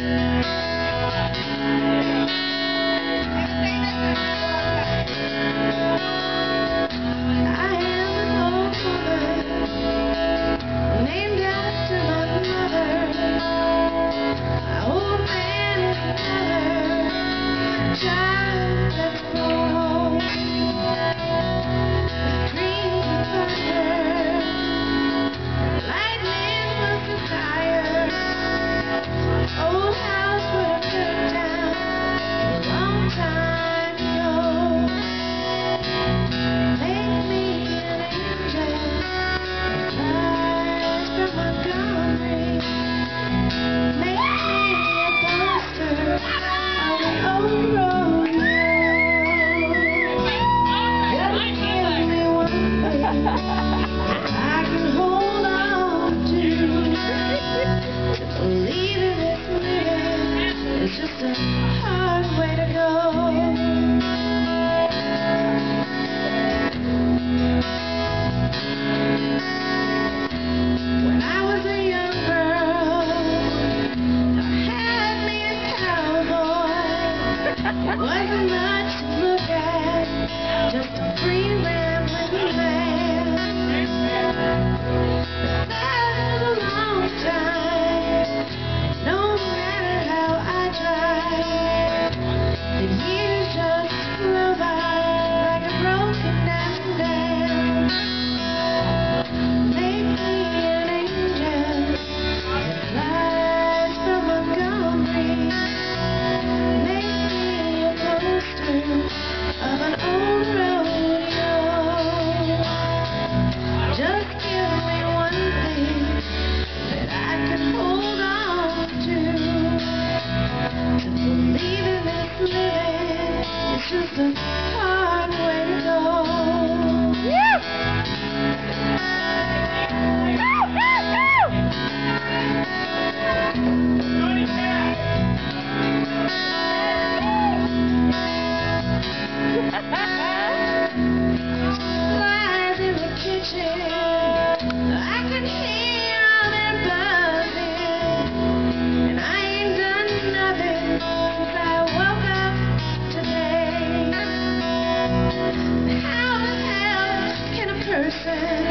I can hold on to believing this living is just a hard way to go. When I was a young girl, I had me a cowboy. It wasn't much to look at, just a free rambling man. That was a long time. No matter how I tried, the years just flew by like a broken down dam. Make me an angel that flies from Montgomery. Make me a poster of an old rodeo. Just give me one thing that I can hold on to believe in this living. It's just a hard way to go. Flies in the kitchen, I can hear all their buzzing, and I ain't done nothing since I woke up today. How the hell can a person